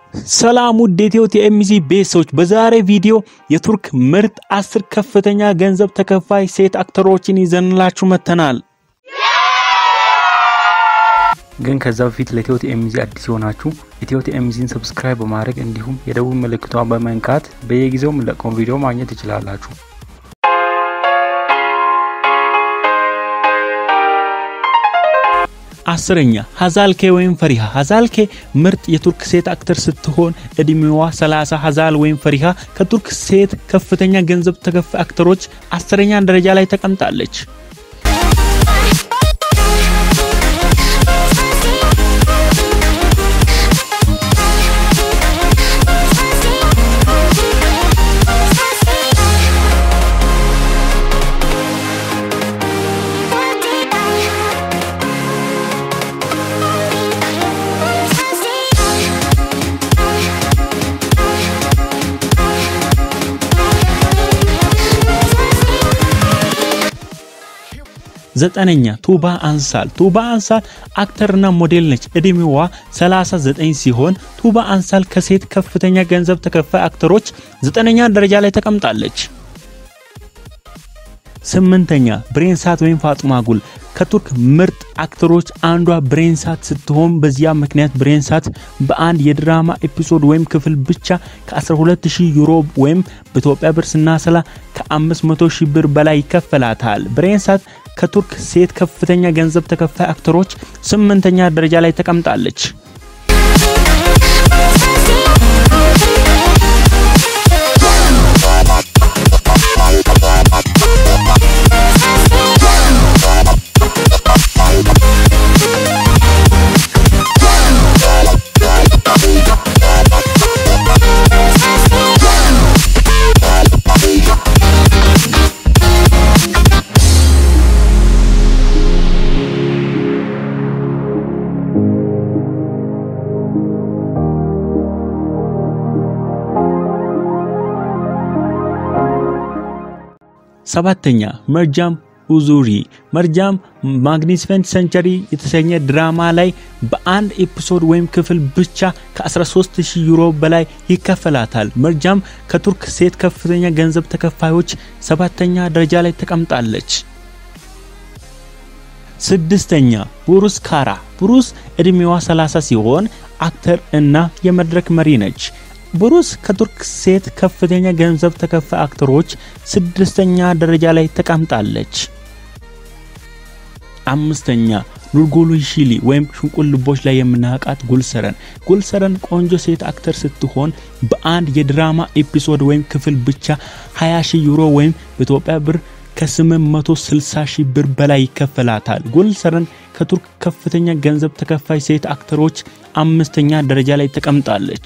ሰላም ውድ የኢትዮጲያ ቤተሰቦች በዛሬ ቪዲዮ የቱርክ ምርጥ 10 ከፍተኛ ገንዘብ ተከፋይ ሴት አክተሮችን ይዘንላችሁ መተናል። ግን ከዛ በፊት ለኢትዮጲያ አዲስ ሆናችሁ ኢትዮጲያን ሰብስክራይብ በማድረግ እንዲሁም የደውል ምልክቷን በመንካት በየጊዜው ለቆም ቪዲዮ ማግኘት ትችላላችሁ። አስረኛ ሀዛልኬ ወይም ፈሪሃ ሀዛልኬ ምርጥ የቱርክ ሴት አክተር ስትሆን እድሜዋ 30 ሀዛል ወይም ፈሪሃ ከቱርክ ሴት ከፍተኛ ገንዘብ ተከፋይ አክተሮች 10ኛ ደረጃ ላይ ተቀምጣለች። ዘጠነኛ ቱባ አንሳል አክተርና ሞዴል ነች። እድሜዋ 39 ሲሆን ቱባ አንሳል ከሴት ከፍተኛ ገንዘብ ተከፋይ አክተሮች 9ኛ ደረጃ ላይ ተቀምጣለች። ስምንተኛ ብሬንሳት ወይም ፋጡማ ጉል ከቱርክ ምርጥ አክተሮች አንዷ ብሬንሳት ስትሆን በዚያ ምክንያት ብሬንሳት በአንድ የድራማ ኤፒሶድ ወይም ክፍል ብቻ ከ12000 ዩሮ ወይም በኢትዮጵያ ብር ስናሰላ ከ500,000 ብር በላይ ይከፈላታል። ብሬንሳት ከቱርክ ሴት ከፍተኛ ገንዘብ ተከፋይ አክተሮች 8ኛ ደረጃ ላይ ተቀምጣለች። ሰባተኛ መርጃም ኡዙሪ መርጃም ማግኒፊሰንት ሴንቸሪ የተሰኘ ድራማ ላይ በአንድ ኤፒሶድ ወይም ክፍል ብቻ ከ13000 ዩሮ በላይ ይከፈላታል። መርጃም ከቱርክ ሴት ከፍተኛ ገንዘብ ተከፋዮች 7ኛ ደረጃ ላይ ተቀምጣለች። ስድስተኛ ቡሩስ ካራ ቡሩስ እድሜዋ 30 ሲሆን አክተር እና የመድረክ መሪ ነች። ቡሩስ ከቱርክ ሴት ከፍተኛ ገንዘብ ተከፋይ አክተሮች 6ኛ ደረጃ ላይ ተቀምጣለች። አምስተኛ ኑርጎሉ ሺሊ ወይም ሽንቁል ልቦች ላይ የምናቃት ጉልሰረን ቆንጆ ሴት አክተር ስትሆን በአንድ የድራማ ኤፒሶድ ወይም ክፍል ብቻ 20000 ዩሮ ወይም በኢትዮጵያ ብር ከ860,000 ብር በላይ ይከፈላታል። ጉልሰረን ከቱርክ ከፍተኛ ገንዘብ ተከፋይ ሴት አክተሮች 5ኛ ደረጃ ላይ ተቀምጣለች።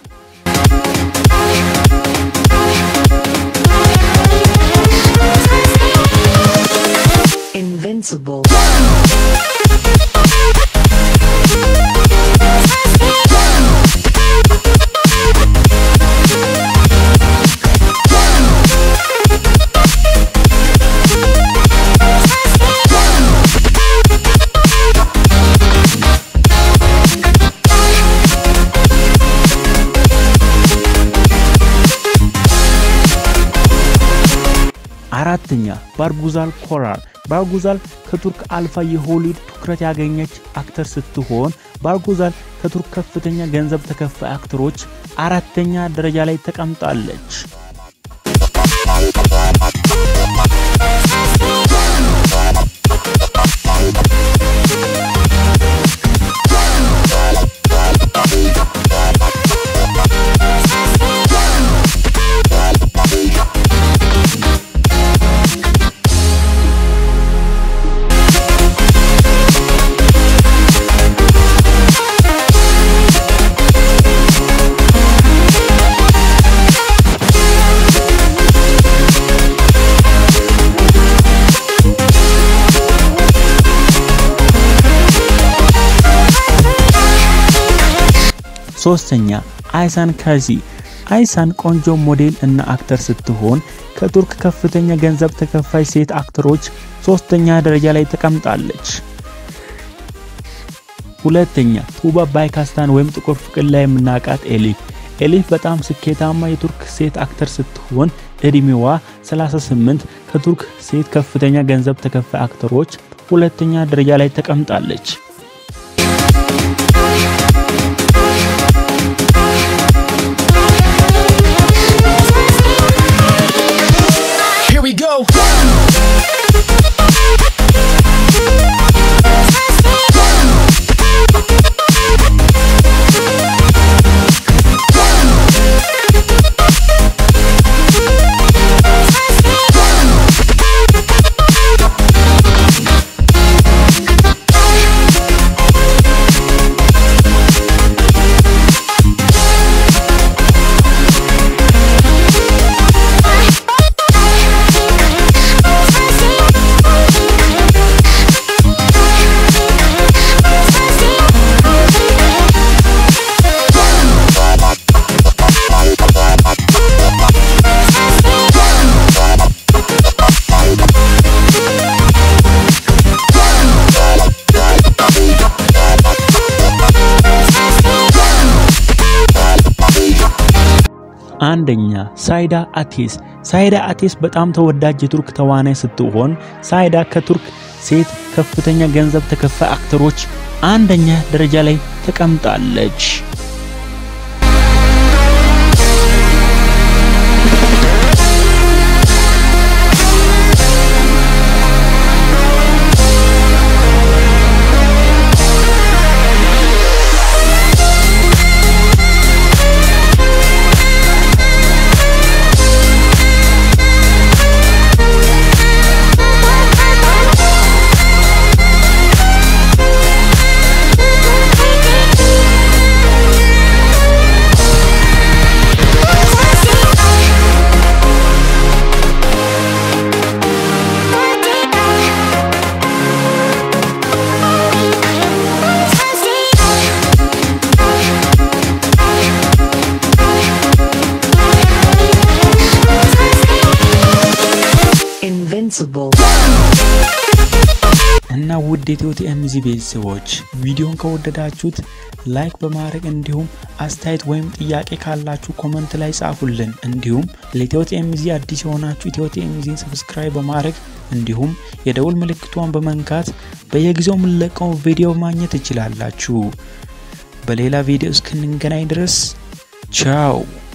Invincible አራተኛ ባርጉዛል ኮራል ባርጉዛል ከቱርክ አልፋ የሆሊውድ ትኩረት ያገኘች አክተር ስትሆን ባርጉዛል ከቱርክ ከፍተኛ ገንዘብ ተከፋይ አክተሮች 4ኛ ደረጃ ላይ ተቀምጣለች። ሶስተኛ አይሳን ካዚ አይሳን ቆንጆ ሞዴል እና አክተር ስትሆን ከቱርክ ከፍተኛ ገንዘብ ተከፋይ ሴት አክተሮች 3ኛ ደረጃ ላይ ተቀምጣለች። ሁለተኛ ቱባ ባይካስታን ወይም ጥቁር ፍቅር ላይ የምናቃት ኤሊፍ በጣም ስኬታማ የቱርክ ሴት አክተር ስትሆን እድሜዋ 38 ከቱርክ ሴት ከፍተኛ ገንዘብ ተከፋይ አክተሮች ሁለተኛ ደረጃ ላይ ተቀምጣለች። Here we go. አንደኛ ሳይዳ አቴስ በጣም ተወዳጅ የቱርክ ተዋናይ ስትሆን ሳይዳ ከቱርክ ሴት ከፍተኛ ገንዘብ ተከፋይ አክተሮች አንደኛ ደረጃ ላይ ተቀምጣለች። እና ውድ የኢትዮጲያ ቤተሰቦች ቪዲዮን ከወደዳችሁት ላይክ በማድረግ እንዲሁም አስተያየት ወይም ጥያቄ ካላችሁ ኮሜንት ላይ ጻፉልን። እንዲሁም ለኢትዮጲያ አዲስ የሆናችሁ ኢትዮጲያ ሰብስክራይብ በማድረግ እንዲሁም የደውል ምልክቷን በመንካት በየጊዜው ምንለቀው ቪዲዮ ማግኘት ትችላላችሁ። በሌላ ቪዲዮ እስክንገናኝ ድረስ ቻው።